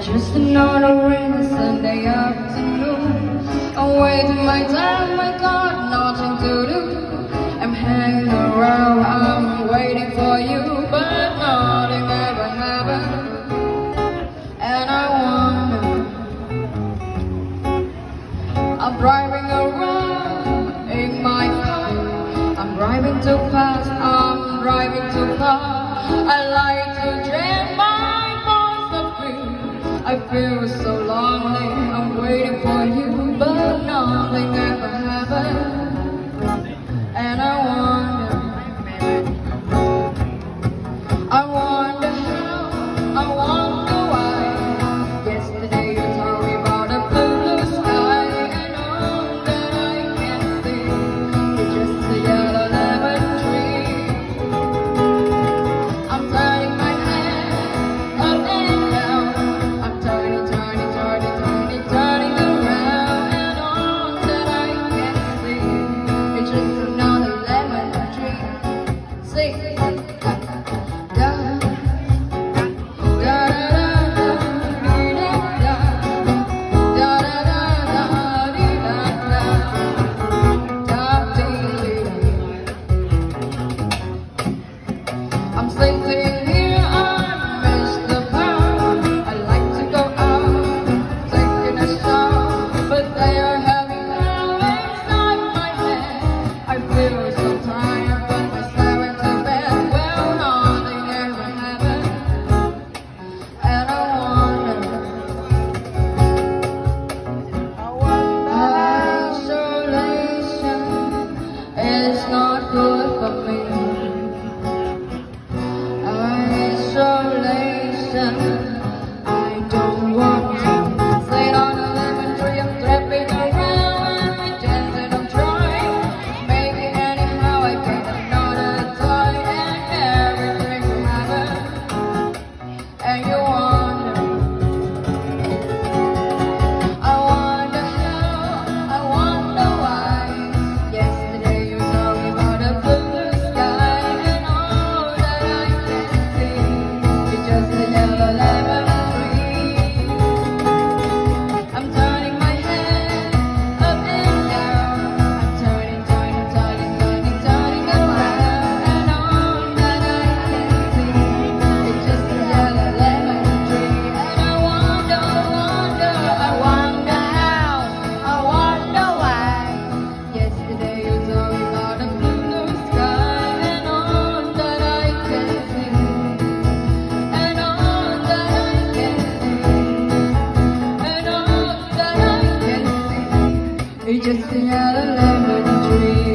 Just another rainy Sunday afternoon. I'm waiting my time, I got nothing to do. I'm hanging around, I'm waiting for you, but nothing ever happened. And I wonder, I'm driving around in my car. I'm driving too fast, I'm driving too far. I like to jam my voice up free. I feel so lonely, I'm waiting for you, but nothing ever happened. And I wonder how, I wonder why. Yesterday you told me about a blue sky, and all that I can see is just a yellow lemon tree. I'm turning my head up and down. I'm turning around, and all that I can see is just another lemon tree. Sing. I'm sleeping here, I miss the pound. I like to go out, taking a shower, but they are having hell inside my head. I feel so tired, but myself into bed. Well, nothing ever happened, and isolation is not good for me. Isolation, I don't want to sit on a lemon tree. I'm trapping around and pretend that I'm trying, making anyhow I get another toy, and everything will happen. And you wonder, I wonder how, I wonder why. Yesterday you told me about a blue sky, and all that I can see just a yellow lemon tree. I'm turning my head up and down. I'm turning around, and all that I can see is just a yellow lemon tree. And I wonder how, I wonder why. Yesterday you told me about a blue sky, and all that I can see. And all that I can see, and all that I can see is just a yellow lemon tree.